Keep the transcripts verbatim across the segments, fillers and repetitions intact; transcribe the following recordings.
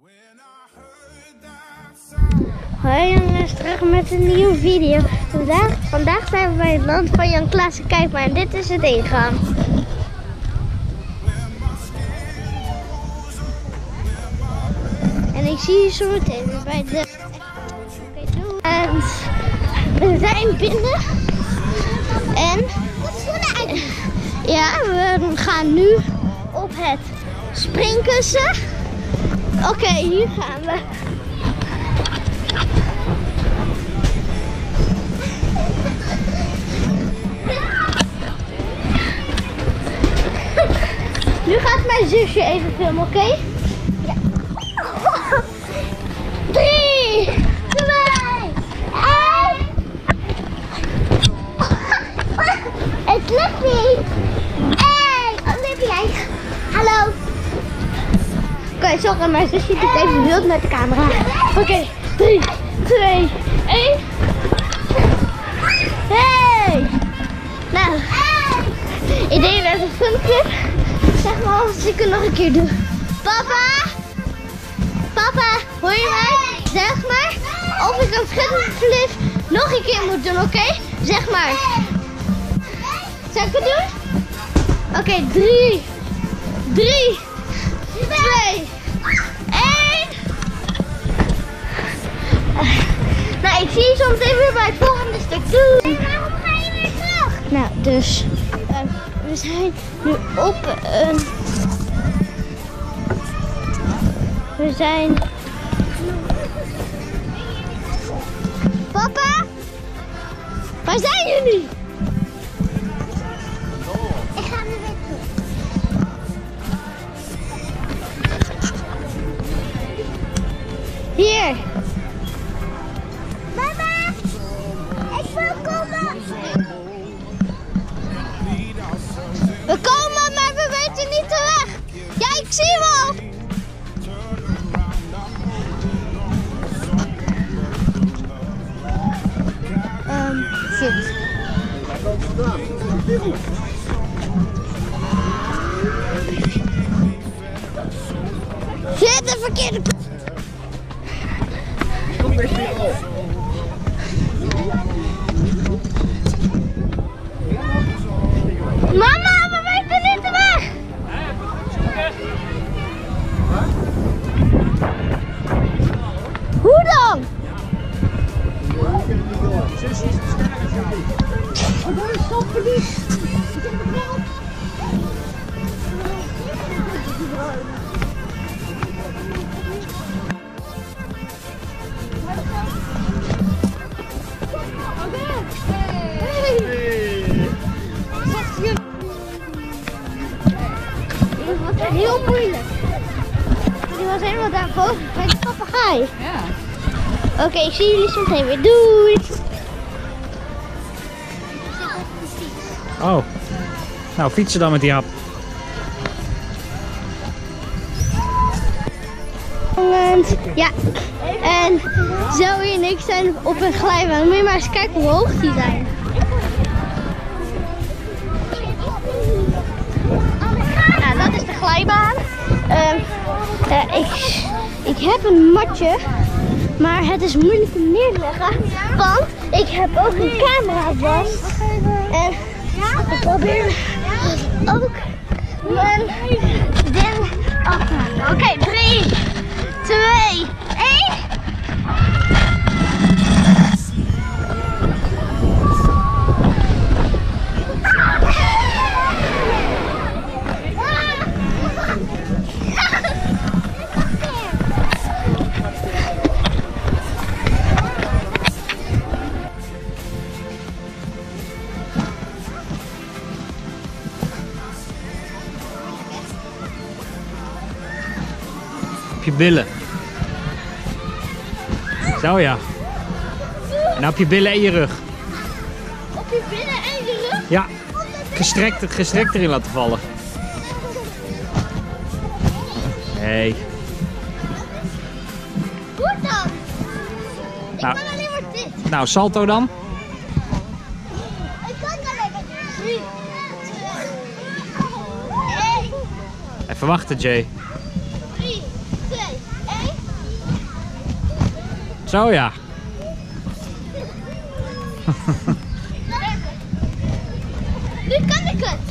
Hoi jongens, terug met een nieuwe video. Vandaag, vandaag zijn we bij het land van Jan Klaassen. Kijk maar, en dit is het ingang. En ik zie je zo meteen weer bij de... Oké, doei. En we zijn binnen. En... Ja, we gaan nu op het springkussen. Oké, okay, hier gaan we. Nu gaat mijn zusje even filmen, oké? Okay? Ja. Drie, twee, één. Het lukt niet. Hey, Olivia. Hallo. Oké, okay, sorry, mijn zusje doet even wild met de camera. Oké, okay, drie, twee, één. Hey. Nou, ik deed net een filmpje. Zeg maar als ik het nog een keer doe. Papa! Papa, hoor je mij? Zeg maar of ik een flip nog een keer moet doen, oké? Okay? Zeg maar. Zal ik het doen? Oké, okay, drie, drie, twee, één. Nou, ik zie je zo meteen weer bij het volgende stuk. Doei! Waarom ga je weer terug? Nou, dus... Uh, We zijn nu op een... We zijn... Papa? Waar zijn jullie? Ik ga nu weer terug. Hier. Mama! Ik wil komen! We komen, maar we weten niet de weg. Ja, ik zie hem al. Um, shit. Shit, de verkeerde kant. Mama! Hoe dan? Zusje is sterker als jij. Oh, dat is zo verliefd. Dit was heel moeilijk. Die was helemaal daarboven bij de papegaai. Ja. Oké, okay, ik zie jullie zo meteen weer. Doei! Oh. Nou, fietsen dan met die hap. Ja. En Zoe en ik zijn op een glijbaan. Moet je maar eens kijken hoe hoog die zijn. Nou, dat is de glijbaan. Uh, uh, ik, ik heb een matje. Maar het is moeilijk om neer te leggen, want ik heb ook een camera vast. En ik probeer ook mijn ding af te halen. Oké, okay, drie, twee, één. Op je billen. Zo ja. En op je billen en je rug. Op je billen en je rug? Ja. Gestrekt, gestrekt erin laten vallen. Nee. Hoe dan? Ik Nou, kan alleen maar dit. Nou, salto dan. Ik kan alleen maar dit. Even wachten, Jay. drie, twee, één. Zo ja. Nu kan ik het.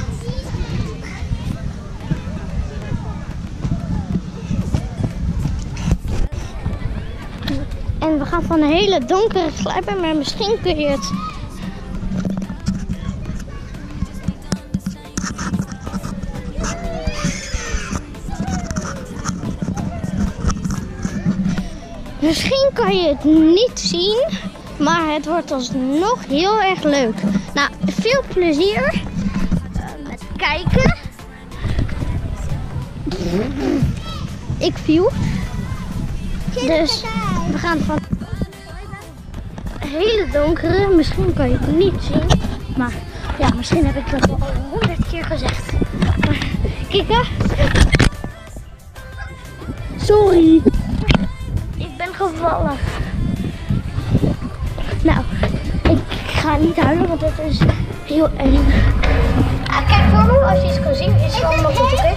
En we gaan van een hele donkere glijbaan, maar misschien kun je het. Misschien kan je het niet zien, maar het wordt alsnog heel erg leuk. Nou, veel plezier uh, met kijken. Ik viel. Dus we gaan van een hele donkere, misschien kan je het niet zien. Maar ja, misschien heb ik dat al honderd keer gezegd. Maar kijk hè. Sorry. Ik ben gevallen. Nou, ik ga niet huilen, want het is heel eng. Ah, kijk voor me, als je iets kan zien, is het allemaal goed, oké?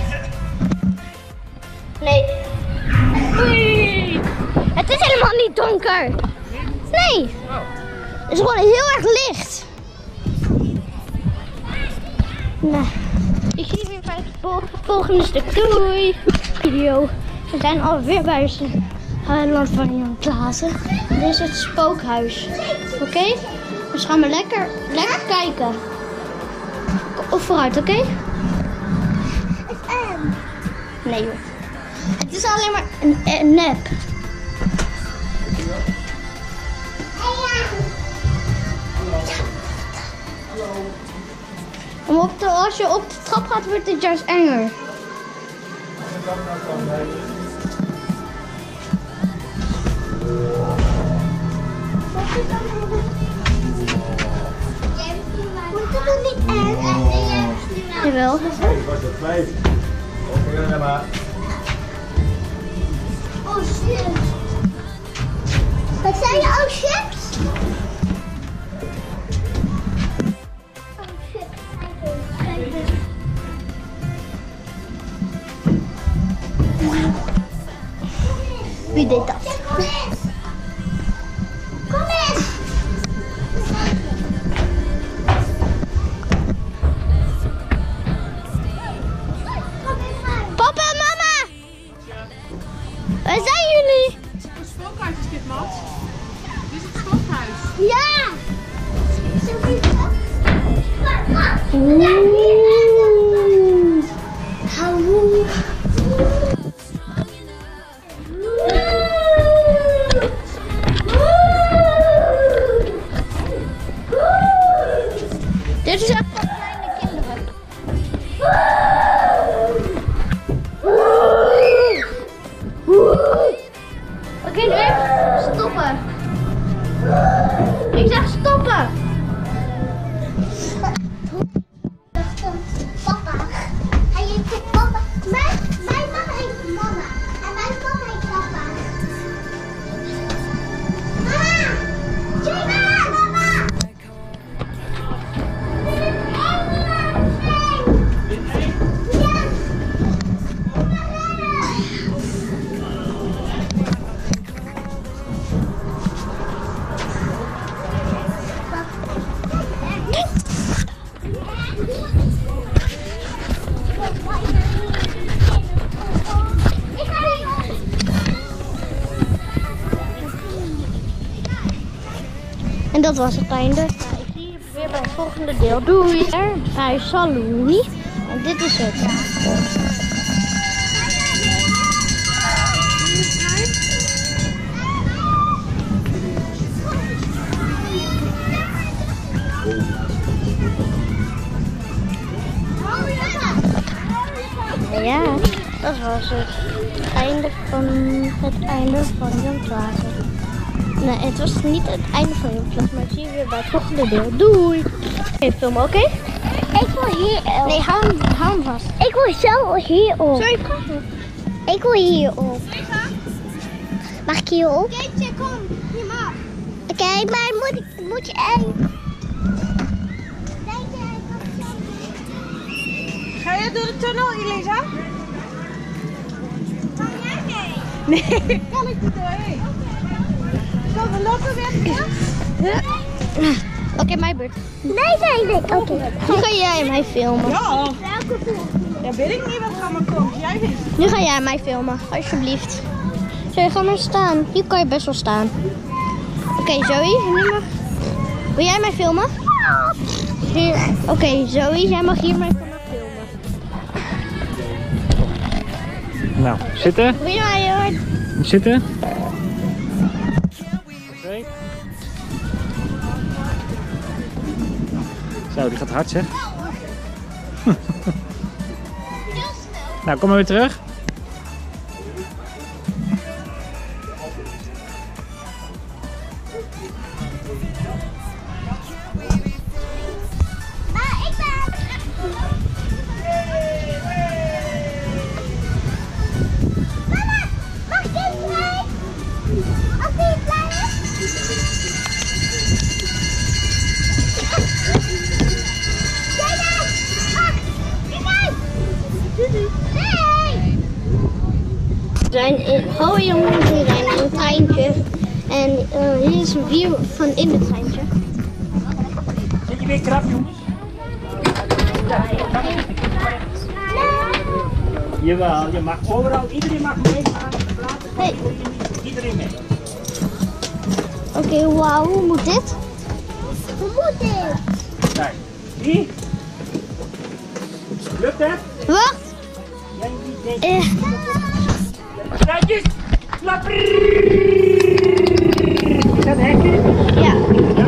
Nee. Oei. Het is helemaal niet donker. Nee. Het is gewoon heel erg licht. Nou, ik zie je weer bij het volgende stuk. Doei. Video. We zijn alweer bij het land van Jan Klaassen. Dit is het spookhuis. Oké? Okay? Dus gaan we lekker, lekker kijken. Of vooruit, oké? Okay? Nee joh. Het is alleen maar een, een nep. Om op de, als je op de trap gaat, wordt het juist enger. Wordt het dan niet eng? Jawel. Oh shit. Wat zijn je oh shit? Wie deed dat? Kom eens! Papa en mama! Waar zijn jullie? Het spookhuis is dit, Mat. Dit is het spookhuis. Ja! Oeh. Dit is echt voor kleine kinderen. Oké, okay, nu even stoppen. Ik zeg stoppen. Papa. Hij heet papa. Mijn, mijn mama heet mama. En mijn papa heet papa. Mama! Jima! Mama! En dat was het einde. Nou, ik zie je weer bij het volgende deel. Doei! Bij Saloni. En dit is het. Ja, dat was het einde van het einde van Jan Klaassen. Nee, het was niet het einde van Jan Klaassen, maar ik zie je weer bij het volgende deel. Doei! Even filmen, oké? Okay? Ik wil hier op. Nee, hou hem, hou hem vast. Ik wil zo hierop. Zo, je praten. Ik wil hierop. Mag ik hierop? Keetje, kom. Hier maar. Oké, okay, maar moet, ik, moet je één. Ga je door de tunnel, Elisa? Kan jij mee? Nee, kan ik niet doorheen. we lopen weg. Oké, okay, mijn beurt. Nee, nee, nee. Oké. Okay. Nu ga jij mij filmen. Ja. Ja, weet ik niet wat gaan we komen. Jij wist. Nu ga jij mij filmen, alsjeblieft. Zoe, ga maar staan. Hier kan je best wel staan. Oké, okay, Zoe, nu mag... Wil jij mij filmen? Oké, okay, Zoe, jij mag hier mij vanaf filmen. Nou, zitten. Wil je mij hoor? Zitten. Oké. Zo, die gaat hard zeg. Nou, kom maar weer terug. We zijn in, hoi jongens, we zijn in een treintje en uh, hier is een view van in het treintje. Zit je weer krap jongens? Jawel, je mag overal, iedereen mag meegaan. Hey. Iedereen mee. Oké, okay, wauw, hoe moet dit? Hoe moet dit? Kijk, wie? Lukt het? Wacht! Jij niet denken. Uh. Kruidjes! Klapper! Is dat hekje? Ja. Ja.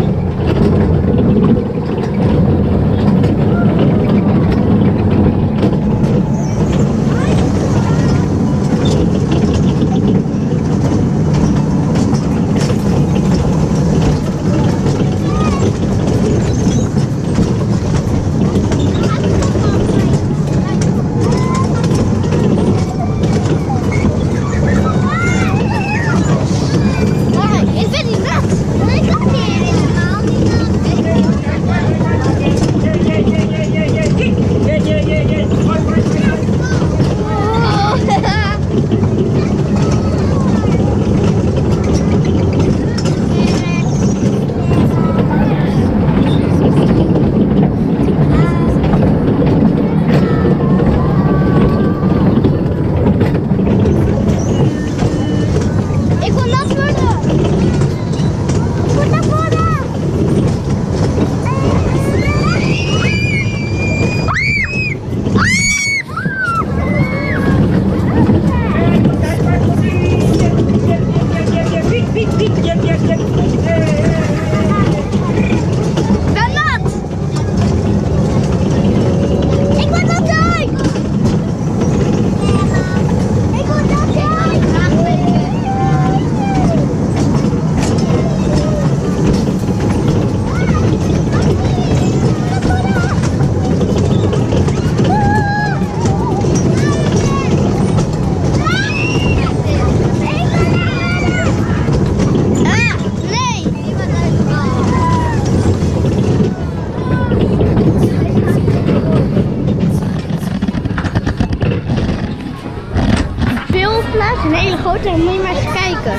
Een hele grote, moet je maar eens kijken.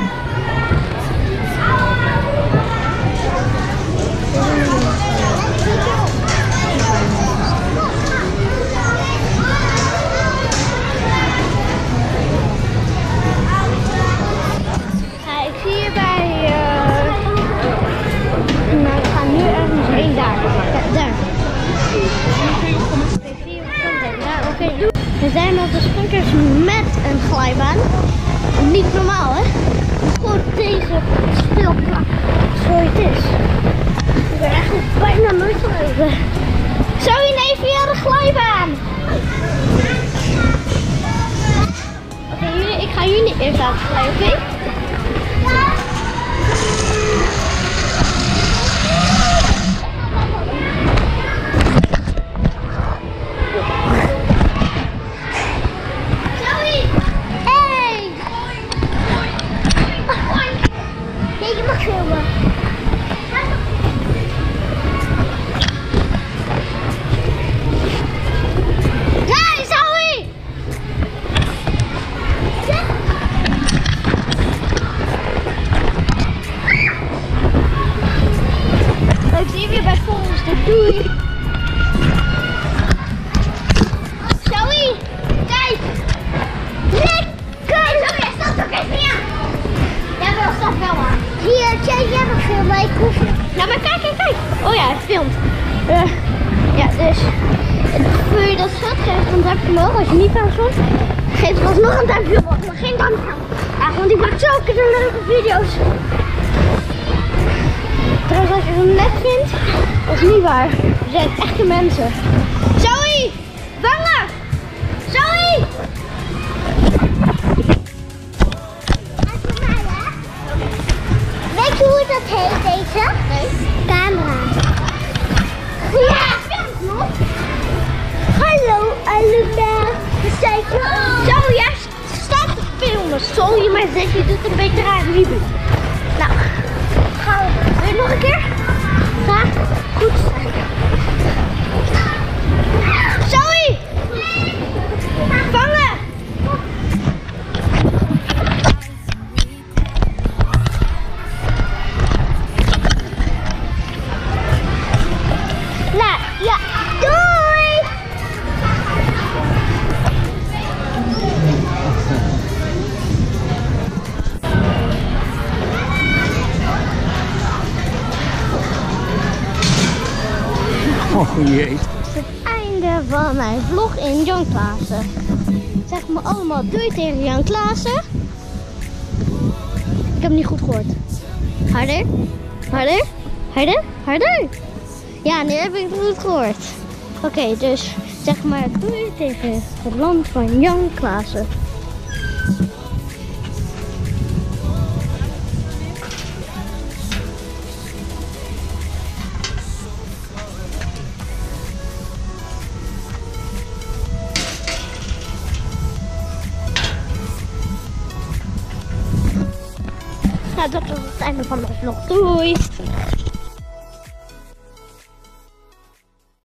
Ja, ik zie hier bij... Uh... Nou, we gaan nu ergens heen daar. Ja, daar. Ja, oké. Okay. We zijn op de Skunkers met een glijbaan. Niet normaal, hè? Gewoon tegen stilplak. Zo het is. Ik ben echt bijna nooit gelopen. Zo in even via de glijbaan. Oké, okay, ik ga jullie eerst laten glijden, oké? Okay? proefje. Ja, maar kijk, kijk, kijk. Oh ja, hij filmt. Uh, ja, dus wil je dat schat geven, dan duimpje omhoog. Als je niet van stond, geef er alsnog een duimpje omhoog. Maar geen duimpje omhoog. Ja, want ik maak zulke leuke video's. Trouwens, als je hem net vindt, dat is niet waar. We zijn echte mensen. Zoe! Vangen! Zoe! Weet je hoe dat heet, deze? Nee. Camera. Ja, filmt nog. Hallo, allemaal. Zeg je ook? Zo, jij staat te filmen. Sorry, maar zeg je doet een beetje raar Liebe. Nou, gaan we. Wil je nog een keer? Ja, goed. Zoe! Vangen! Nou, ja, doei! Oh jee. Het einde van mijn vlog in Jan Klaassen. Zeg maar allemaal doei tegen Jan Klaassen. Ik heb hem niet goed gehoord. Harder, harder, harder, harder. Ja, nu heb ik het goed gehoord. Oké, okay, dus zeg maar doei tegen het land van Jan Klaassen. Nou, dat was het einde van mijn vlog. Doei!